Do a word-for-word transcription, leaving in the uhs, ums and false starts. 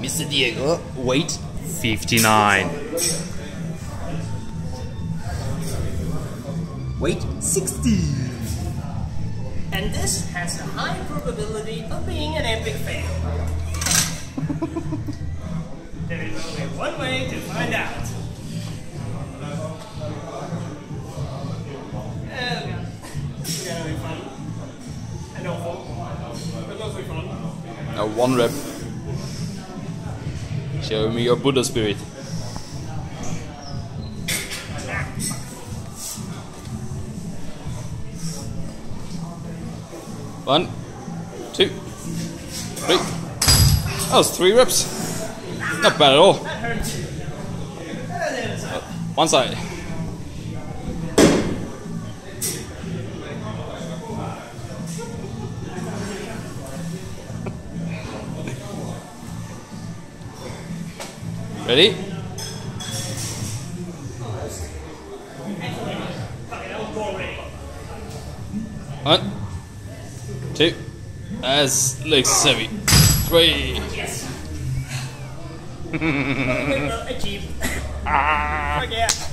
Mister Diego, weight fifty-nine. Weight sixty. And this has a high probability of being an epic fail. There is only one way to find out. Oh god. It's gonna be fun. And awful. But also fun. Now one rep. Show me your Buddha spirit. One, two, three. That was three reps. Not bad at all. That hurts. One side. Ready? One, two, as legs heavy. Three. Yes. Achieved. Ah. Okay.